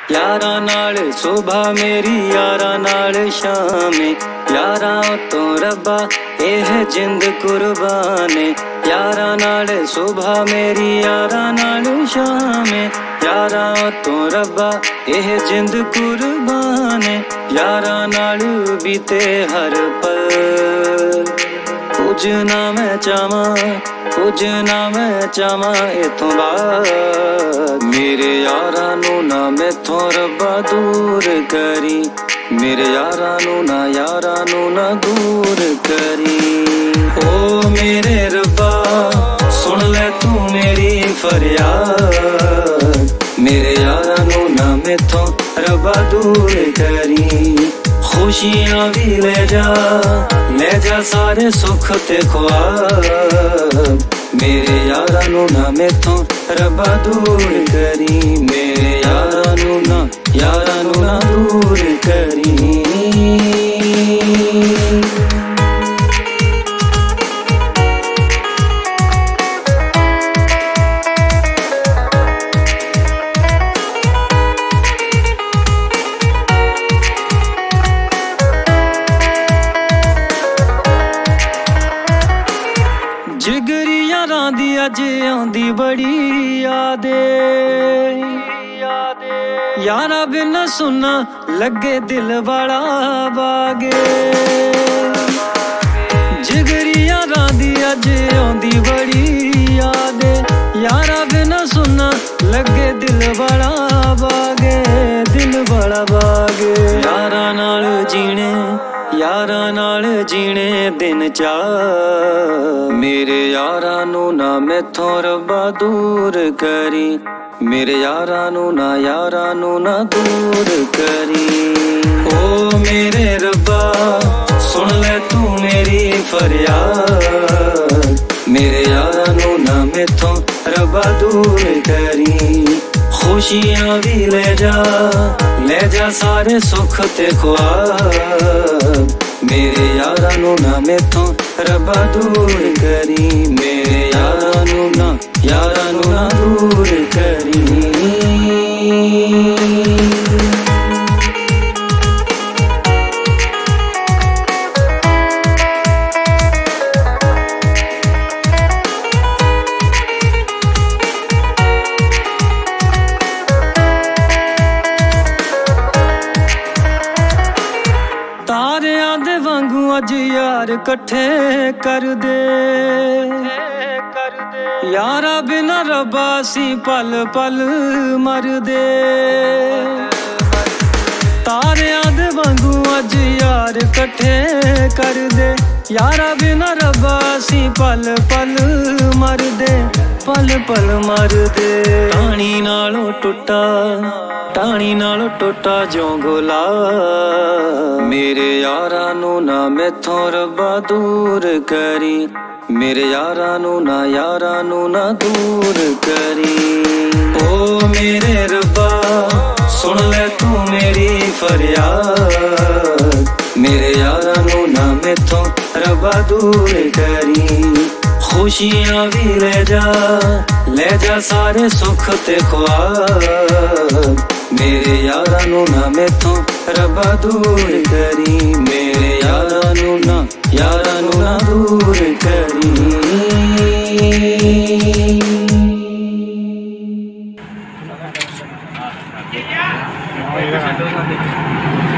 यारां नाल सुबह मेरी यारां नाल शामे, यारां तो रब्बा एह जिंद कुर्बाने। यारां नाल सुबह मेरी यारां नाल शामे, यारां तो रब्बा एह जिंद कुर्बाने। यारां नाल बीते हर पल कुछ ना मैं चावां, कुछ ना मैं चावां इथों बाद। मेरे यारां नू ना मैथों रब्बा दूर करी, मेरे यारां नू ना यारां नू ना दूर करी। ओ मेरे रब्बा सुन ले तू मेरी फरियाद, मेरे यारां नू ना मैथों रब्बा दूर करी। खुशियां भी ले जा सारे सुख ते ख्वाब, मेरे यारां नू ना मैथों रब्बा दूर करी। मेरे यारां नू ना दूर करी। जिगरी यारां दी अज आंदी बड़ी यादे, यारा बिन सुना लगे दिल बड़ा बागे। जिगरी यारां दी अज आंदी बड़ी यादे, यारा बिन सुना लगे दिल बड़ा बागे, दिल बड़ा बागे। यारां नाल जीने, यारां नाल जीने दिन चा, मेरे यारां नू ना मैथों रब्बा दूर करी, मेरे यारां नू ना यारां नू ना दूर करी। ओ मेरे रब्बा सुन ले तू मेरी फरियाद, मेरे यारां नू ना मैथों रब्बा दूर करी। खुशियां भी ले जा सारे सुख ते ख्वाब, मेरे यारां नू ना मैथों रब्बा दूर करी। मेरे यारां नू ना दूर करी। तारियां दे वांगू अज यार कट्ठे कर दे, यारा बिना रब्बा सी पल पल मर दे। तारियां दे वांगू अज यार कट्ठे कर दे, यारा बिना रब्बा सी पल पल मर दे, पल पल मर दे। टाणी नालों टुटा, टाणी नालों टुटा जोंगला, मेरे यारां नू ना मैथों रब्बा दूर करी, मेरे यारां नू ना यारां नू ना दूर करी। ओ मेरे रब्बा सुन ले तू मेरी फरियाद, मेरे यारां नू ना मैथों रब्बा दूर करी। खुशियां भी ले जा सारे सुख ते ख्वाब, मेरे यारां नू ना मैथों रब्बा दूर करी। मेरे यारां नू ना दूर करी। Oh, iya.